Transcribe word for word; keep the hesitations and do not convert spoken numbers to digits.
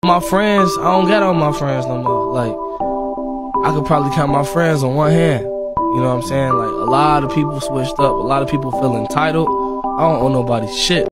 My friends, I don't got all my friends no more. Like, I could probably count my friends on one hand. You know what I'm saying? Like, a lot of people switched up. A lot of people feel entitled. I don't owe nobody shit.